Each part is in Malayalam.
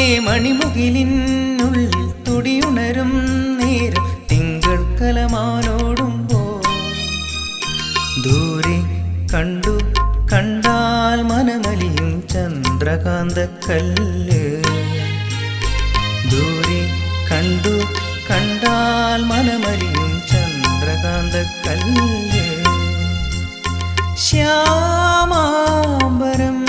മണിമുകിലിനുള്ളിൽ തുടിയുണരും നേരം തിങ്കൾ കലമാനോടുമ്പോൾ ദൂരെ കണ്ടു കണ്ടാൽ മനമലിയും ചന്ദ്രകാന്തക്കല്ല്. ദൂരെ കണ്ടു കണ്ടാൽ മനമലിയും ചന്ദ്രകാന്തക്കല്ല്. ശ്യാമാംബരം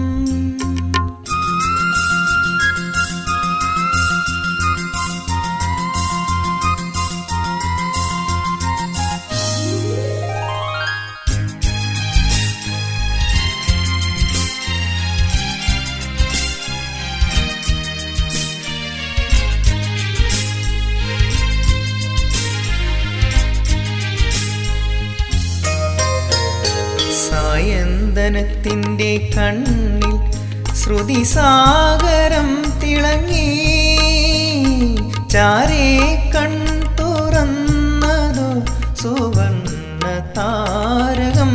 സായന്തനത്തിൻ്റെ കണ്ണിൽ ശ്രുതിസാഗരം തിളങ്ങി. ചാരേ കൺ തുറന്നതോ സുവർണ്ണ താരകം.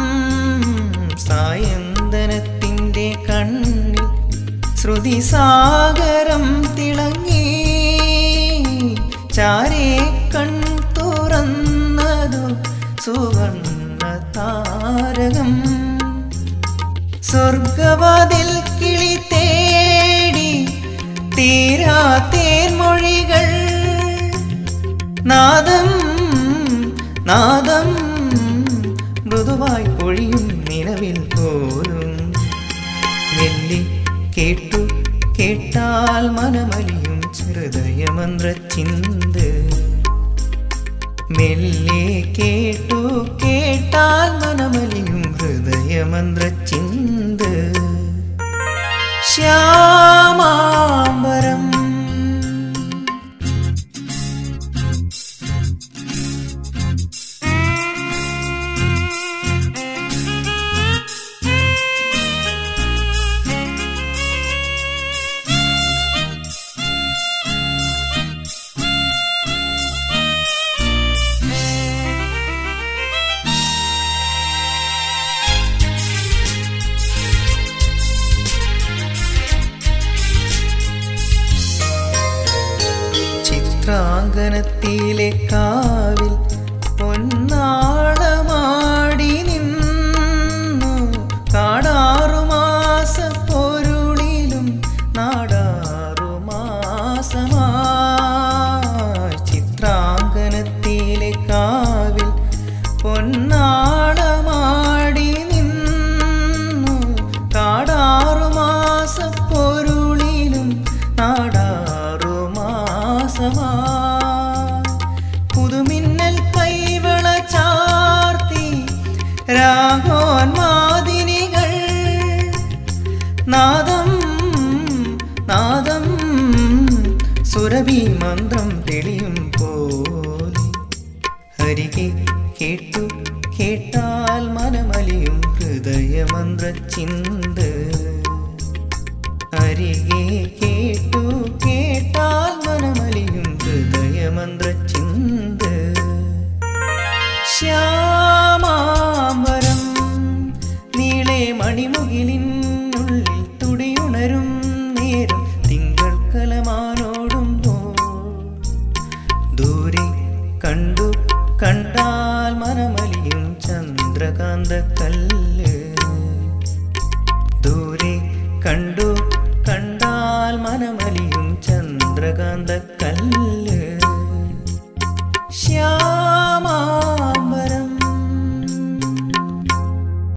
സായന്തനത്തിൻ്റെ കണ്ണിൽ ശ്രുതിസാഗരം തിളങ്ങി. ചാരേ കൺ തുറന്നതോ സുവർണ്ണ താരകം. സ്വർഗവാതിൽ കിളി തേടി തീരാ തേൻമൊഴികൾ. നാദം നാദം മൃദുവായി പൊഴിയും നിലവിൽ പോലും. മെല്ലെ കേട്ടു കേട്ടാൽ മനമലിയും ഹൃദയമന്ത്രചിന്ത്. മെല്ലെ കേട്ടു കേട്ടാൽ മനമലിയും ഹൃദയമന്ത്രചിന്ത്. ശ്യാമാംബരം ചിത്രാങ്കണത്തിലെ കാവിൽ പൊന്നാളമാടി നിന്നു. കാടാറുമാസ പൊരുളിലും നാടാറുമാസമായി. ചിത്രാങ്കണത്തിലെ കാവിൽ പൊന്നാളമാടി നിന്നു. കാടാറുമാസ പൊരുളിലും പുതുമിന്നൽ കൈവള ചാർത്തി രാഗോന്മാദിനികൾ. നാദം നാദം സുരഭി മന്ത്രം തെളിയും പോലെ. അരികെ കേട്ടു കേട്ടാൽ മനമലിയും ഹൃദയമന്ത്രചിന്ത്. അരികെ കേട്ടു കേട്ടാൽ മനമലിയും ഹൃദയമന്ത്രചിന്ത്. ശ്യാമാംബരം നീളെ മണിമുകിലിനുള്ളിൽ തുടിയുണരും നേരം തിങ്കൾ കലമാനോടുമ്പോൾ ദൂരെ കണ്ടു കണ്ടാൽ മനമലിയും ചന്ദ്രകാന്തക്കല്ല്. ദൂരെ കണ്ടു കണ്ടാൽ മനമലിയും ചന്ദ്രകാന്തക്കല്ല്.